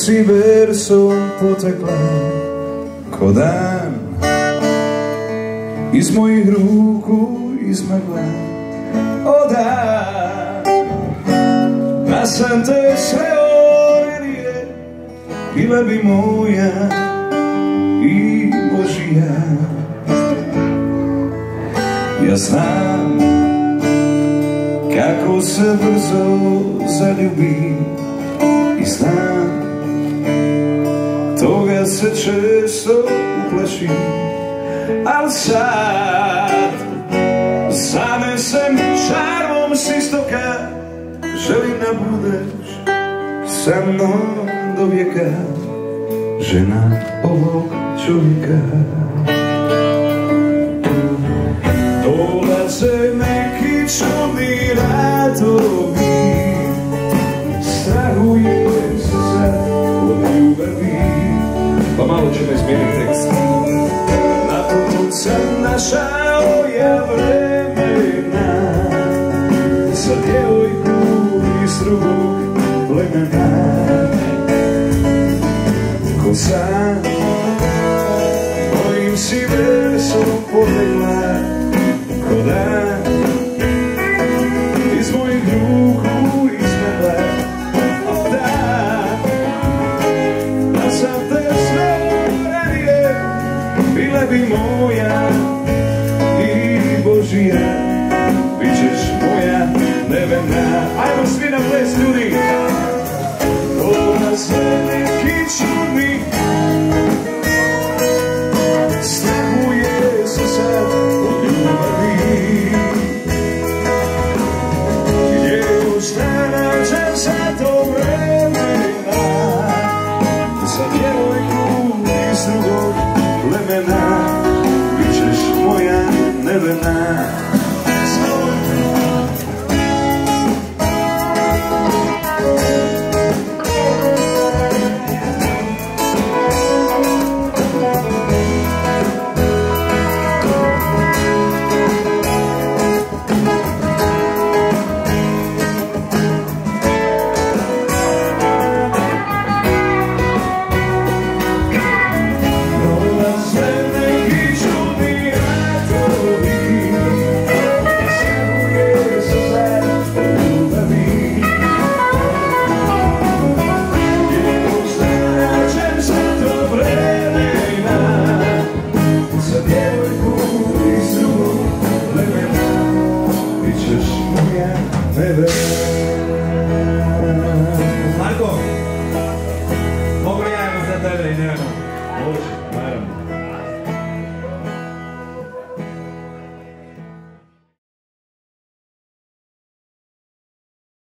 si versom potekla ko dan, iz mojih ruku izmegla. O dan, da sam te sreo ranije, bila bi moja i Božija. Ja znam kako se brzo zaljubi i znam toga se često uplašim, al sad zanesem šarmom s istoka, želim da budeš sa mnom do vijeka, žena ovog čovjeka. Dolaze neki čudni radovi, strahuje se sad od ljubavi. Pa malo ćemo izmijeniti tekst. Na put sam našao ja vremena za djevojku iz drugog plemena. Ko sam mojim si versom potekla ko dan, iz mojih ruku izmegla. O dan, da sam te sreo ranije, bila bi moja i Božija, bit ćeš moja nevena. Ajmo svi na ples, ljudi! Dolaze neki čudni, strahuje se sad od ljubavi. Gdje još da nađem za to vremena, za djevojku iz drugog plemena, bit ćeš moja nevena. Marko, mogu li ja za tebe i neveno? Može, naravno.